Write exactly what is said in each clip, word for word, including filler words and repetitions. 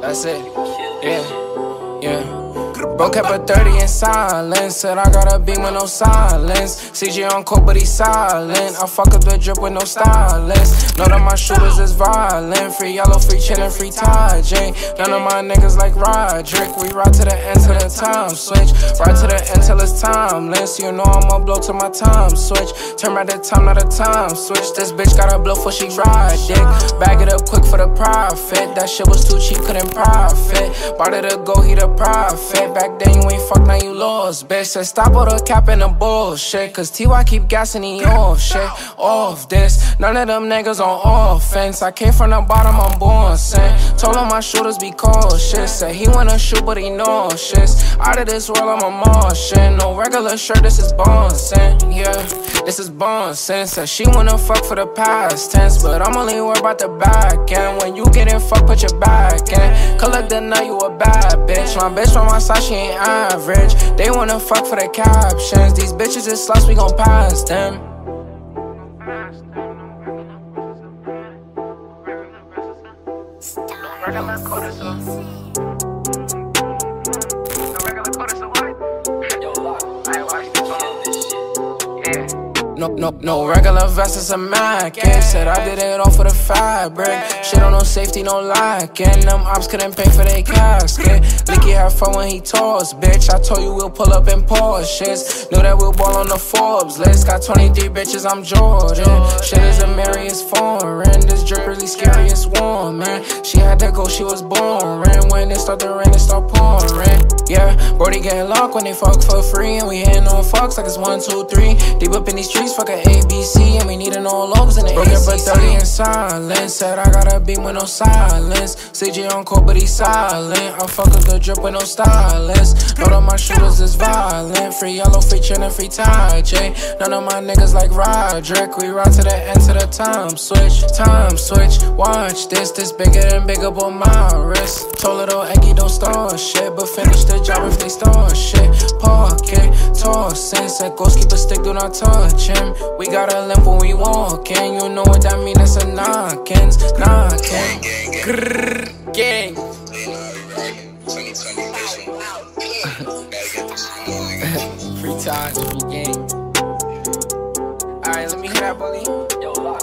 That's it. Yeah, yeah. Bro kept a thirty in silence. Said I got a beam with no silence. C J on coke, but he silent. I fuck up the drip with no stylist. Know that my shooters is violent. Free yellow, free chillin', free Ty J. None of my niggas like Roderick. We ride to the end till the time switch. Ride to the end till it's timeless. You know I'ma blow till my time switch. Turn back the time, not a time switch. This bitch gotta blow for she ride dick. Bag it up quick for the profit. That shit was too cheap, couldn't profit. Bought it to go, he the profit. Back then you ain't fuck, now you lost, bitch. Said stop all the cap and the bullshit. Cause T Y keep gassing, he off shit. Off this, none of them niggas on offense. I came from the bottom, I'm born sin. Told him my shooters be cautious. Said he wanna shoot, but he nauseous. Out of this world, I'm a Martian. No regular shirt, this is born sin. Yeah, this is born sin. Said she wanna fuck for the past tense, but I'm only worried about the back end. When you get in, fuck, put your back in. Collect the night, you a bad bitch. My bitch from my side, she ain't average. They wanna fuck for the captions. These bitches is sluts, we gon' pass them. Regular cortisol. No regular cortisol, what? Yo, lock. I watch this shit. Yeah. No, no, no regular vest, it's a Mac. Yeah. Said I did it all for the fabric. Shit on no safety, no lacking. Them ops couldn't pay for their casket. Licky had fun when he tossed, bitch. I told you we'll pull up in Porsches. Knew that we'll ball on the Forbes list. Got twenty-three bitches, I'm Jordan. Shit is a Mary, it's foreign. This drip really scary, it's warm, man. She had to go, she was boring. When it start to rain, it start pouring. Yeah, Brody getting locked when they fuck for free. And we hitting on fucks like it's one, two, three. Deep up in these streets, fuck a A B C. And we needin' no lobes in the broken but thirty in silence. Said I got a beam with no silence. C J on coke, but he silent. I fuck up the drip with no stylist. Know that my shooters is violent. Free yellow, free chillin', free Ty J. None of my niggas like Roderick. We ride to the end to the time switch. Time switch, watch this. This bigger than big up on my wrist. Told little Eggy don't start shit, but finish the job if they start shit. Park it, tossin'. Said ghost keep a stick, do not touch him. We got a limp when we walkin'. You know what that mean, that's a knockins. Knockin'. Grrrr, gang. Free time, free gang. Alright, let me hear that, bully. Yo, lock.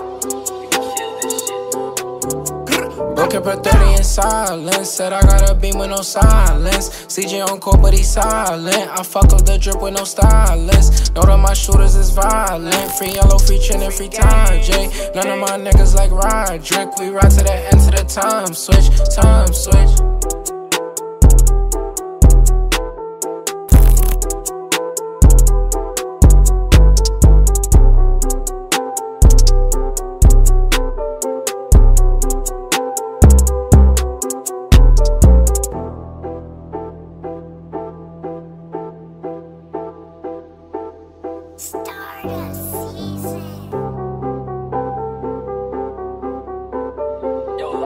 Bro kept a thirty in silence. Said I got a beam with no silence. C J on coke, but he silent. I fuck up the drip with no stylist. Know that my shooters is violent. Free yellow, free chillin', free Ty J. None of my niggas like Roderick. We ride to the end to the time switch. Time switch.